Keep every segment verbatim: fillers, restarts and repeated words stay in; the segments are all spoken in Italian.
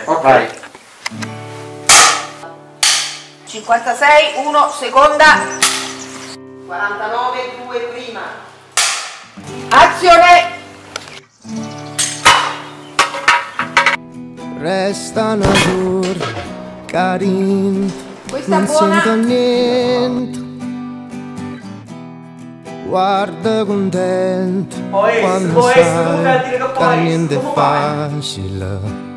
Ok. Vai. cinquantasei, uno, seconda. quarantanove, due, prima. Azione! Restano giorni carini, Questa non buona. sento niente. Guarda contento Può essere, quando può essere, non sai dire che può che essere, niente è come fai? facile.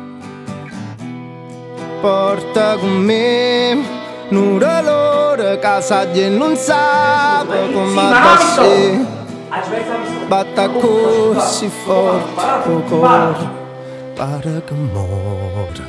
Porta con me un'ora l'ora, casa e non sa come Sì, ma adesso. Aspetta, mi sto- Batta così forte, il cuore pare che muore.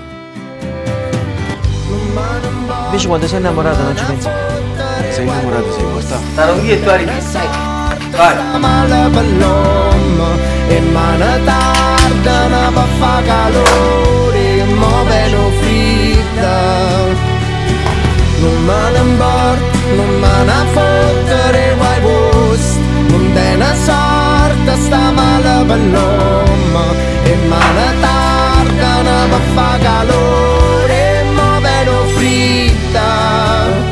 Invece quando sei innamorato non ci pensi. Sei innamorato, sei morta. Da non dire tu arrivi. Vai. Male per l'uomo e mano tarda ne va a fa calore, mo veno fritta. Non me ne importa, non me ne fottere guai posti, non te ne sorta sta male per l'uomo e mano tarda ne va a fa calore, mo veno fritta.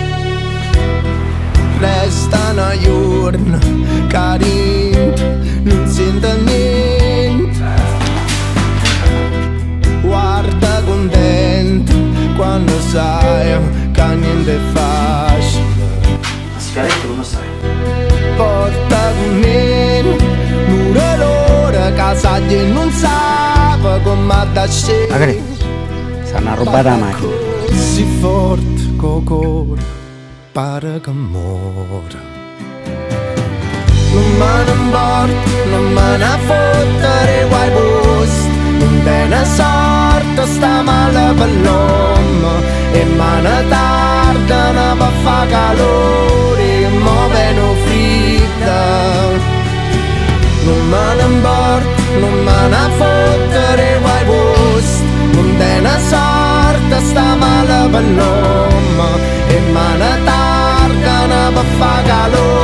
Restano giorni carini, non sento niente. Guarda contento quando sai che niente è facile. La sigaretta come stai? Porta con me l'ora l'ora, casa e non sa come da scendere. Magari stanno a rubare la macchina. Così forte col cuore pare che muore. Non me ne importa, non me ne fottere guai posti, non te ne sorta sta male per l'uomo e mano tarda ne va a fa calore, mo veno fritta. Non me ne importa, non me ne fottere guai posti, non te ne sorta sta male per l'uomo e mano tarda ne va a fa calore.